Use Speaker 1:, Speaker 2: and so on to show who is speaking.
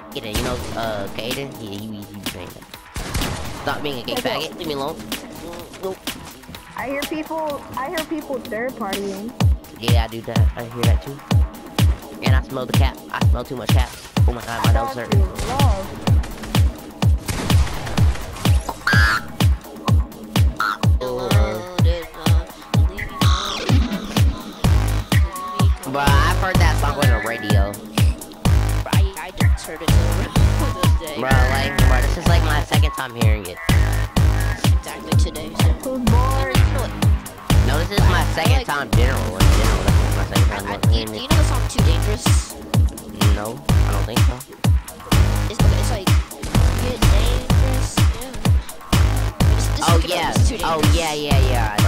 Speaker 1: Get it, you know, Kaden? Yeah, he be saying that. Stop being a gay faggot. Leave me alone. Nope.
Speaker 2: I hear people third partying.
Speaker 1: Yeah, I do that. I hear that too. And I smell the cap. I smell too much cap. Oh my god, my nose hurt. But I've heard that song on the radio.
Speaker 3: I just heard it this day.
Speaker 1: Bro, this is like my second time hearing it.
Speaker 3: Exactly today. So.
Speaker 2: Who's bored?
Speaker 1: No, this is my second time general. In general, this is my second time.
Speaker 3: Do you know the song Too Dangerous?
Speaker 1: No, I don't think so.
Speaker 3: It's like, get dangerous. Yeah.
Speaker 1: Oh yeah. Oh yeah.